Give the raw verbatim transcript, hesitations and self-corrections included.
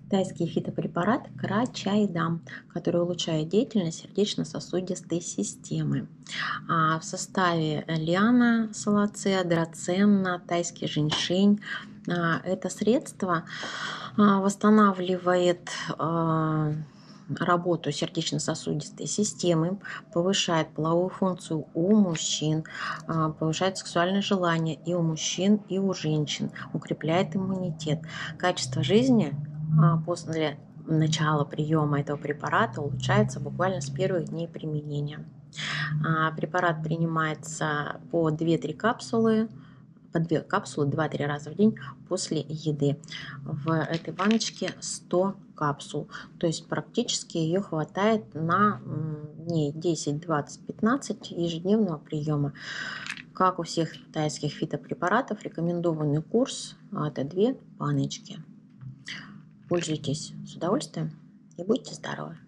Тайский фитопрепарат Кра-чай-дам, который улучшает деятельность сердечно-сосудистой системы. А в составе лиана, салацея, драценна, тайский женьшень. А, Это средство а, восстанавливает а, работу сердечно-сосудистой системы, повышает половую функцию у мужчин, а, повышает сексуальное желание и у мужчин, и у женщин, укрепляет иммунитет. Качество жизни а, после начала приема этого препарата улучшается буквально с первых дней применения. А, Препарат принимается по две-три капсулы, по две капсулы два-три раза в день после еды. В этой баночке сто капсул, то есть практически ее хватает на дней десять, двадцать, пятнадцать ежедневного приема. Как у всех тайских фитопрепаратов, рекомендованный курс – это две баночки. Пользуйтесь с удовольствием и будьте здоровы!